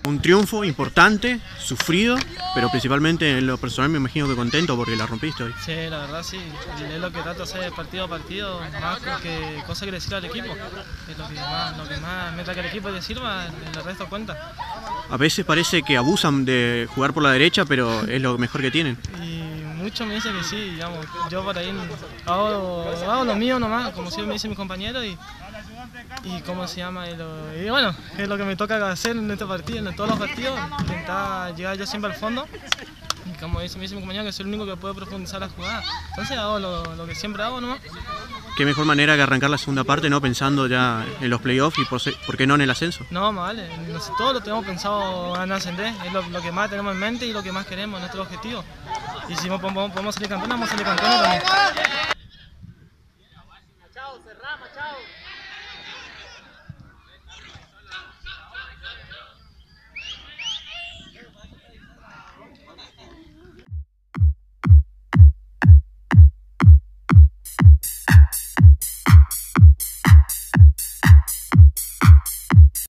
Un triunfo importante, sufrido, pero principalmente en lo personal me imagino que contento porque la rompiste hoy. Sí, la verdad sí, es lo que trato de hacer partido a partido, más que cosa que le sirva al equipo. Es lo que más meta que el equipo le sirva, el resto cuenta. A veces parece que abusan de jugar por la derecha, pero es lo mejor que tienen. Y muchos me dicen que sí, digamos, yo por ahí hago lo mío nomás, como siempre me dicen mis compañeros, y cómo se llama, y bueno, es lo que me toca hacer en este partido, en todos los partidos, intentar llegar yo siempre al fondo. Y como me dice mi compañero, que soy el único que puede profundizar la jugada. Entonces hago lo que siempre hago nomás. Qué mejor manera que arrancar la segunda parte, ¿no? Pensando ya en los playoffs y por qué no en el ascenso. No, más vale, todos lo tenemos pensado en ascender, es lo que más tenemos en mente y lo que más queremos, nuestro objetivo. Y si podemos salir campeones, vamos a salir campeones también.